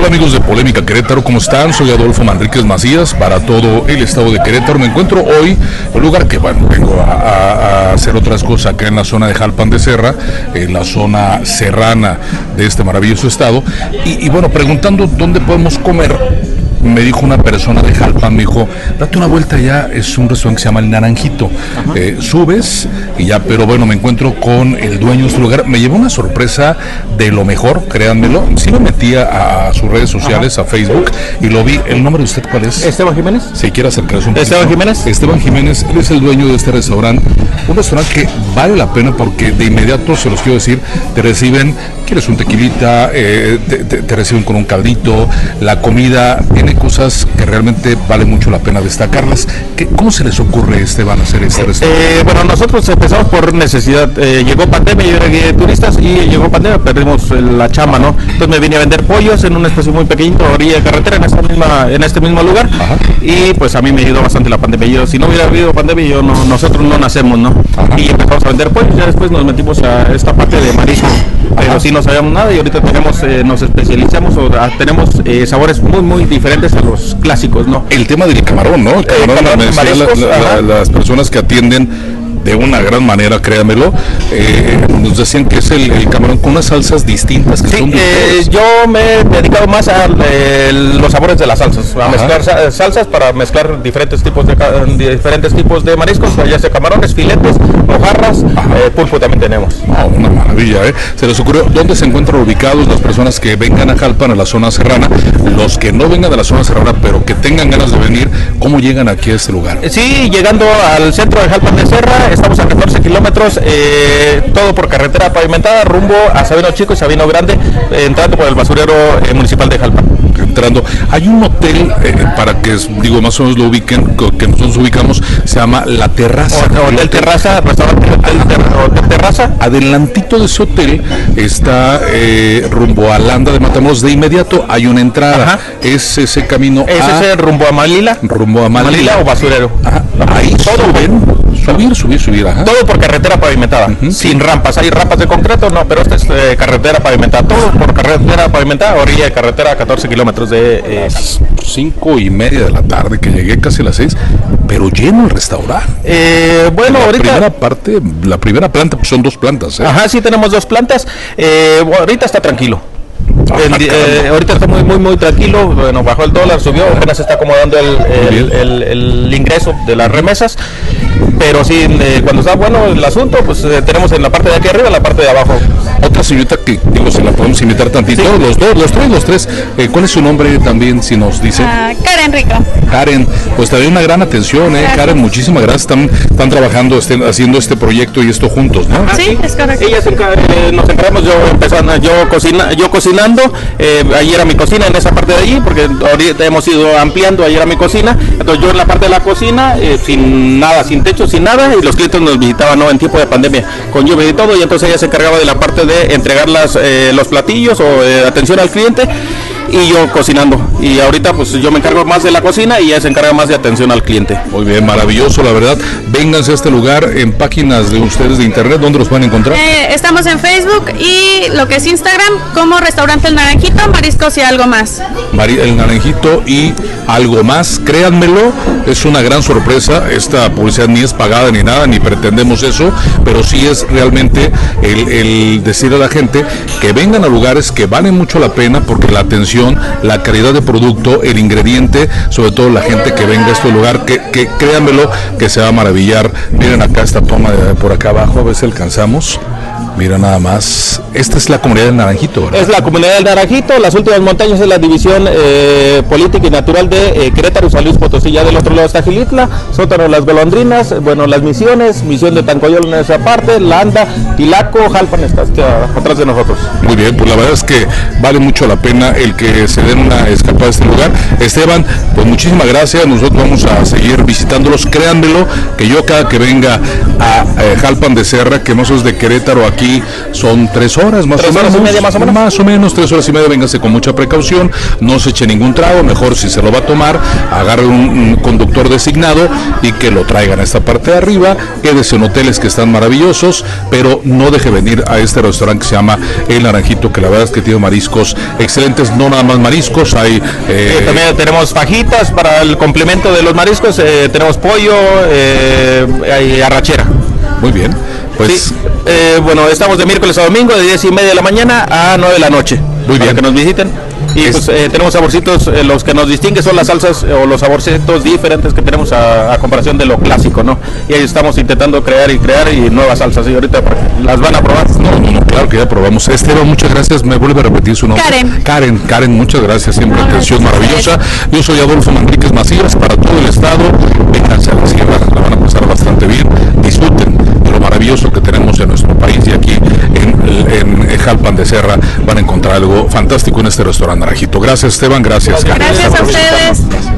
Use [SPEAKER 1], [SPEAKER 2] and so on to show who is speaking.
[SPEAKER 1] Hola amigos de Polémica Querétaro, ¿cómo están? Soy Adolfo Manríquez Macías para todo el estado de Querétaro. Me encuentro hoy en un lugar que, bueno, vengo a hacer otras cosas acá en la zona de Jalpan de Serra, en la zona serrana de este maravilloso estado. Y bueno, preguntando dónde podemos comer, me dijo una persona de Jalpan, me dijo, date una vuelta allá, es un restaurante que se llama El Naranjito. Subes y ya, pero bueno, me encuentro con el dueño de este lugar. Me llevó una sorpresa de lo mejor, créanmelo. Sí me metí a sus redes sociales, a Facebook, y lo vi. ¿El nombre de usted cuál es?
[SPEAKER 2] Esteban Jiménez.
[SPEAKER 1] Si quiere acercarse un poquito.
[SPEAKER 2] Esteban Jiménez.
[SPEAKER 1] Esteban Jiménez, él es el dueño de este restaurante. Un restaurante que vale la pena porque de inmediato, se los quiero decir, te reciben, quieres un tequilita, te reciben con un caldito, la comida tiene cosas que realmente vale mucho la pena destacarlas. ¿Cómo se les ocurre, Esteban, hacer este restaurante?
[SPEAKER 2] Bueno, nosotros empezamos por necesidad. Llegó pandemia, yo era guía de turistas y llegó pandemia, perdimos la chamba, ¿no? Entonces me vine a vender pollos en un espacio muy pequeñito, a orilla de carretera, en este mismo lugar. Ajá. Y pues a mí me ayudó bastante la pandemia. Si no hubiera habido pandemia, nosotros no nacemos, ¿no? Ajá. Y empezamos a vender pollos, ya después nos metimos a esta parte de marisco. Pero sí no sabíamos nada y ahorita nos especializamos tenemos sabores muy diferentes a los clásicos, ¿no?
[SPEAKER 1] El tema del camarón, ¿no? El camarón, me decían las personas que atienden de una gran manera, créamelo, nos decían que es el camarón con unas salsas distintas que son
[SPEAKER 2] yo me he dedicado más a los sabores de las salsas, a mezclar salsas para mezclar diferentes tipos de mariscos, ya sea camarones, filetes, mojarras, pulpo también tenemos.
[SPEAKER 1] Una maravilla, Se les ocurrió, ¿dónde se encuentran ubicados las personas que vengan a Jalpan, a la zona serrana? Los que no vengan de la zona serrana, pero que tengan ganas de venir, ¿cómo llegan aquí a este lugar?
[SPEAKER 2] Sí, llegando al centro de Jalpan de Serra, estamos a 14 kilómetros, todo por carretera pavimentada, rumbo a Sabino Chico y Sabino Grande, entrando por el basurero municipal de Jalpan.
[SPEAKER 1] Entrando, hay un hotel, para que más o menos lo ubiquen, que nosotros ubicamos, se llama La Terraza.
[SPEAKER 2] Hotel Terraza, restaurante Hotel Terraza.
[SPEAKER 1] Adelantito de ese hotel está rumbo a Landa de Matamoros, de inmediato hay una entrada. Ajá. Es ese camino
[SPEAKER 2] ese rumbo a Malila.
[SPEAKER 1] Rumbo a Malila
[SPEAKER 2] o basurero.
[SPEAKER 1] Ajá. Ahí subir, ajá.
[SPEAKER 2] Todo por carretera pavimentada, sin rampas. Hay rampas de concreto, no, pero esta es carretera pavimentada. Todo por carretera pavimentada, orilla de carretera a 14 kilómetros de...
[SPEAKER 1] 5:30 de la tarde, que llegué casi a las 6, pero lleno el restaurante.
[SPEAKER 2] Bueno, ahorita...
[SPEAKER 1] La primera planta, pues son 2 plantas.
[SPEAKER 2] Ajá, sí, tenemos 2 plantas. Ahorita está tranquilo. Ahorita está muy tranquilo. Bueno, bajó el dólar, subió, apenas está acomodando el ingreso de las remesas, pero sí, cuando está bueno el asunto, pues tenemos en la parte de aquí arriba, en la parte de abajo.
[SPEAKER 1] Otra señorita que se la podemos invitar tantito, sí. los tres, ¿cuál es su nombre también, si nos dice?
[SPEAKER 3] Karen Rico.
[SPEAKER 1] Karen, pues también una gran atención, Karen, muchísimas gracias, están trabajando, haciendo este proyecto y esto juntos, ¿no?
[SPEAKER 3] Sí, es correcto.
[SPEAKER 2] Nos encargamos, yo cocinando, ahí era mi cocina en esa parte de allí, porque ahorita hemos ido ampliando, ahí era mi cocina, entonces yo en la parte de la cocina, sin nada, sin techo, sin nada, y los clientes nos visitaban, ¿no? En tiempo de pandemia, con lluvia y todo, y entonces ella se encargaba de la parte de entregar los platillos o atención al cliente, y yo cocinando. Y ahorita pues yo me encargo más de la cocina y ella se encarga más de atención al cliente.
[SPEAKER 1] Muy bien, maravilloso, la verdad. Vénganse a este lugar en páginas de ustedes de internet. ¿Dónde los pueden encontrar?
[SPEAKER 3] Estamos en Facebook y lo que es Instagram como Restaurante El Naranjito, mariscos y algo más.
[SPEAKER 1] El Naranjito y algo más. Créanmelo, es una gran sorpresa. Esta publicidad ni es pagada ni nada, ni pretendemos eso, pero sí es realmente el decir a la gente que vengan a lugares que valen mucho la pena, porque la atención, la calidad de producto, el ingrediente, sobre todo la gente que venga a este lugar, que créanmelo, que se va a maravillar. Miren acá esta toma de por acá abajo, a ver si alcanzamos. Mira nada más, esta es la comunidad del Naranjito, ¿verdad?
[SPEAKER 2] Es la comunidad del Naranjito, las últimas montañas es la división política y natural de Querétaro y San Luis Potosí. Ya del otro lado está Gilitla, Sótano Las Golondrinas, bueno, Las Misiones, Misión de Tancoyol en esa parte, Landa, Tilaco, Jalpan está atrás de nosotros.
[SPEAKER 1] Muy bien, pues la verdad es que vale mucho la pena el que se den una escapada a este lugar. Esteban, pues muchísimas gracias, nosotros vamos a seguir visitándolos, créanmelo, que yo cada que venga a Jalpan de Serra, que no sos de Querétaro, aquí aquí son 3 horas más o menos.
[SPEAKER 2] 3 horas y media más o menos.
[SPEAKER 1] Más o menos 3 horas y media. Véngase con mucha precaución, no se eche ningún trago, mejor si se lo va a tomar, agarre un conductor designado y que lo traigan a esta parte de arriba, quédese en hoteles que están maravillosos, pero no deje venir a este restaurante que se llama El Naranjito, que la verdad es que tiene mariscos excelentes, no nada más mariscos, hay...
[SPEAKER 2] también tenemos fajitas para el complemento de los mariscos, tenemos pollo, hay arrachera.
[SPEAKER 1] Muy bien, pues...
[SPEAKER 2] Sí, bueno, estamos de miércoles a domingo, de 10:30 de la mañana a 9 de la noche.
[SPEAKER 1] Muy bien.
[SPEAKER 2] Para que nos visiten. Y pues tenemos saborcitos, los que nos distinguen son las salsas o los saborcitos diferentes que tenemos a comparación de lo clásico, ¿no? Y ahí estamos intentando crear y nuevas salsas, y ahorita las van a probar.
[SPEAKER 1] No, claro que ya probamos. Esteban, muchas gracias, me vuelve a repetir su nombre. Karen, muchas gracias, siempre atención maravillosa. Yo soy Adolfo Manríquez Macías, para todo el estado, vénganse a la sierra, la van a pasar bastante bien, disfruten de lo maravilloso que tenemos en nuestro país, y aquí en Jalpan de Serra van a encontrar algo fantástico en este restaurante Naranjito. Gracias, Esteban, gracias, Karen.
[SPEAKER 3] Gracias a ustedes.